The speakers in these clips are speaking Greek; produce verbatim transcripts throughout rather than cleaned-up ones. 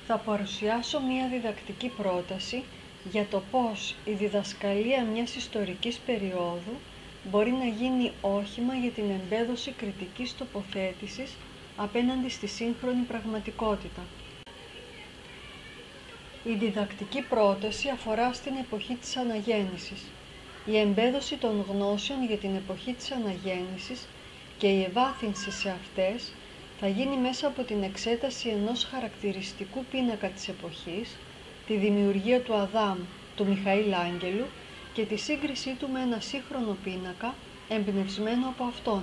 Θα παρουσιάσω μία διδακτική πρόταση για το πώς η διδασκαλία μιας ιστορικής περίοδου μπορεί να γίνει όχημα για την εμπέδωση κριτικής τοποθέτησης απέναντι στη σύγχρονη πραγματικότητα. Η διδακτική πρόταση αφορά στην εποχή της αναγέννησης. Η εμπέδωση των γνώσεων για την εποχή της αναγέννησης και η ευάθυνση σε αυτές θα γίνει μέσα από την εξέταση ενός χαρακτηριστικού πίνακα της εποχής, τη δημιουργία του Αδάμ του Μιχαήλ Άγγελου και τη σύγκρισή του με ένα σύγχρονο πίνακα εμπνευσμένο από αυτόν.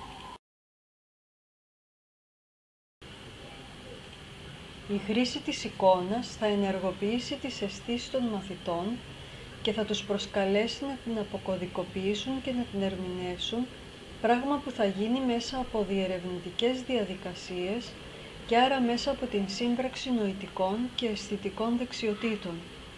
Η χρήση της εικόνας θα ενεργοποιήσει τις αισθήσεις των μαθητών και θα τους προσκαλέσει να την αποκωδικοποιήσουν και να την ερμηνεύσουν, πράγμα που θα γίνει μέσα από διερευνητικές διαδικασίες και άρα μέσα από την σύμπραξη νοητικών και αισθητικών δεξιοτήτων.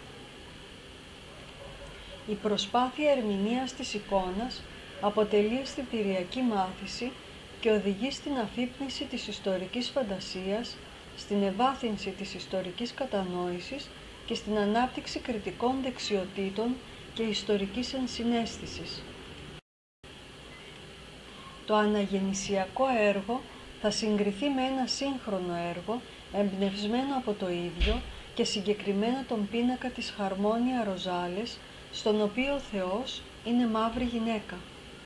Η προσπάθεια ερμηνείας της εικόνας αποτελεί αισθητηριακή μάθηση και οδηγεί στην αφύπνιση της ιστορικής φαντασίας, στην ευάθυνση της ιστορικής κατανόησης και στην ανάπτυξη κριτικών δεξιοτήτων και ιστορικής ενσυναίσθησης. Το αναγεννησιακό έργο θα συγκριθεί με ένα σύγχρονο έργο εμπνευσμένο από το ίδιο και συγκεκριμένα τον πίνακα της Χαρμόνια Ροζάλες, στον οποίο ο Θεός είναι μαύρη γυναίκα.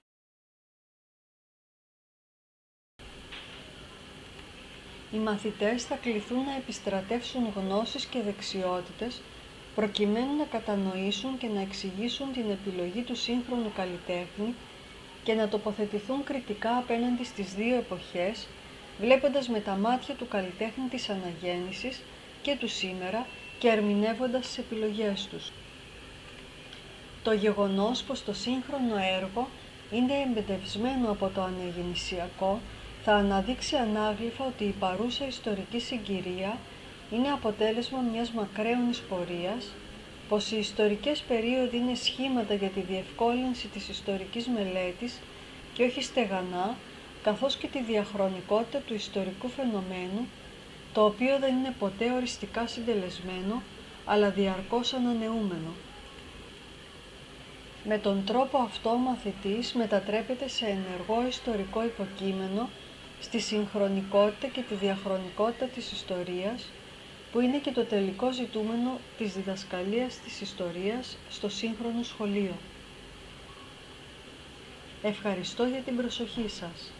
Οι μαθητές θα κληθούν να επιστρατεύσουν γνώσεις και δεξιότητες προκειμένου να κατανοήσουν και να εξηγήσουν την επιλογή του σύγχρονου καλλιτέχνη και να τοποθετηθούν κριτικά απέναντι στις δύο εποχές, βλέποντας με τα μάτια του καλλιτέχνη της αναγέννησης και του σήμερα και ερμηνεύοντας τις επιλογές τους. Το γεγονός πως το σύγχρονο έργο είναι εμπεδευσμένο από το αναγεννησιακό θα αναδείξει ανάγλυφα ότι η παρούσα ιστορική συγκυρία είναι αποτέλεσμα μιας μακραίωνης πορείας, πως οι ιστορικές περίοδοι είναι σχήματα για τη διευκόλυνση της ιστορικής μελέτης και όχι στεγανά, καθώς και τη διαχρονικότητα του ιστορικού φαινομένου, το οποίο δεν είναι ποτέ οριστικά συντελεσμένο, αλλά διαρκώς ανανεούμενο. Με τον τρόπο αυτό ο μαθητής μετατρέπεται σε ενεργό ιστορικό υποκείμενο στη συγχρονικότητα και τη διαχρονικότητα της ιστορίας, που είναι και το τελικό ζητούμενο της διδασκαλίας της ιστορίας στο σύγχρονο σχολείο. Ευχαριστώ για την προσοχή σας.